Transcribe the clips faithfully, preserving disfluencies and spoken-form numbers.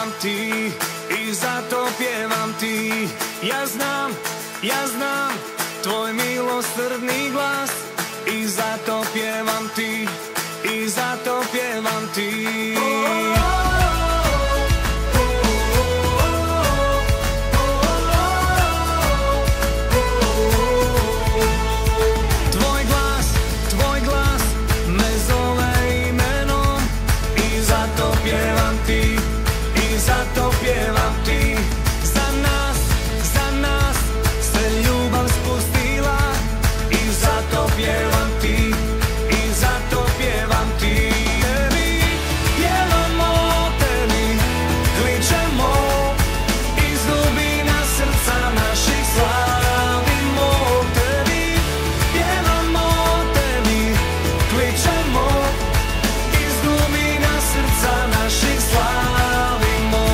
pjevam ti i zato pjevam ti. Ja znam, ja znam tvoj milosrdni glas i zato pjevam ti, i zato pjevam ti. Tvoj glas, tvoj glas me zove imenom i zato pjevam ti, i zato pjevam ti. Za nas, za nas se ljubav spustila i zato pjevam ti, i zato pjevam ti. Tebi pjevamo, tebi kličemo, iz dubina srca naših slavimo. Tebi pjevamo, tebi kličemo, iz dubina srca naših slavimo.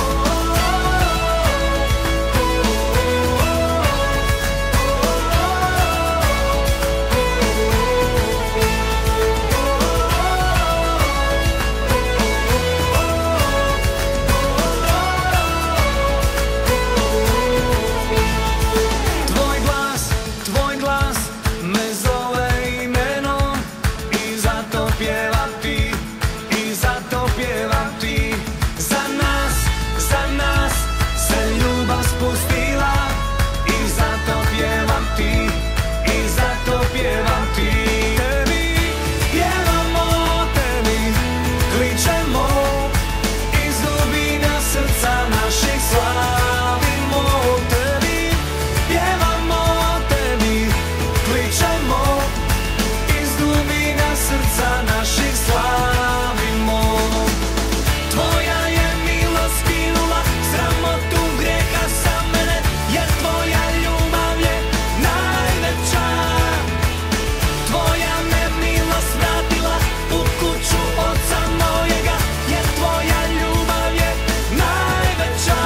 Tvoj glas, tvoj glas me zove imenom i zato pjevam ti, i zato pjevam ti. Za nas, za nas se ljubav spustila i zato pjevam ti, i zato pjevam ti. Tebi pjevamo, tebi kličemo, iz dubina srca naših slavimo. Tebi pjevamo, tebi kličemo, iz dubina srca naših slavimo. Tvoja je milost skinula sramotu grijeha sa mene, jer tvoja ljubav je najveća. Tvoja me milost vratila u kuću oca mojega, jer tvoja ljubav je najveća.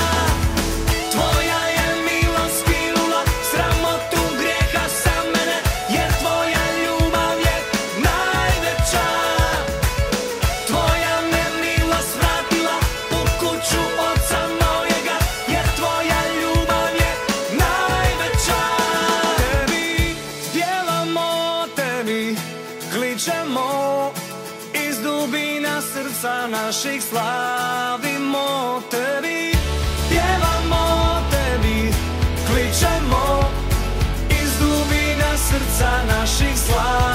Tvoja je milost skinula sramotu grijeha sa mene, jer tvoja ljubav je najveća. Tvoja me milost vratila u kuću oca mojega, jer tvoja ljubav je najveća. Tebi pjevamo, tebi kličemo, iz dubina srca naših slavimo. Tebi pjevamo, tebi kličemo, iz dubina srca naših slavimo.